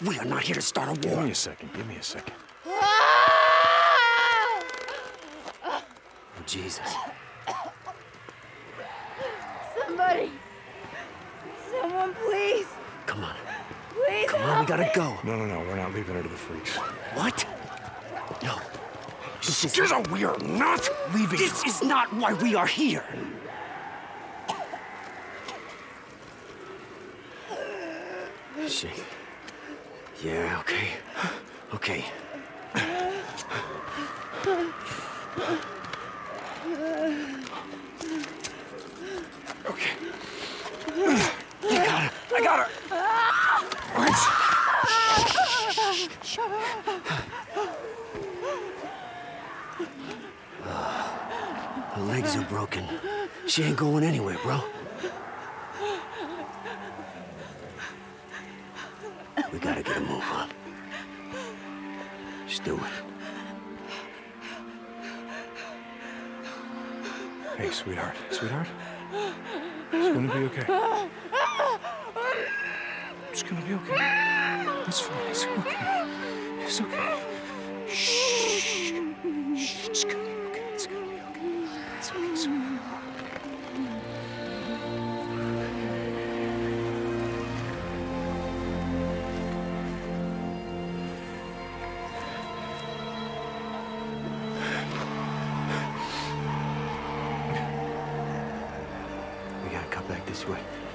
We are not here to start a war. Give me a second. Give me a second. Oh, Jesus. Somebody. Someone, please. Come on. Please Come on, help we gotta me. go. No, we're not leaving her to the freaks. What? No. This is... We are not leaving This is not why we are here. Shake. Yeah, okay. Okay. Okay. You got her. I got her. What? Her legs are broken. She ain't going anywhere, bro. We gotta get a move on. Just do it. Hey, sweetheart. Sweetheart? It's gonna be okay. It's gonna be okay. It's fine. It's okay. It's okay. Shh. Shh. It's gonna be okay. It's gonna be okay. It's okay. It's okay. We gotta cut back this way.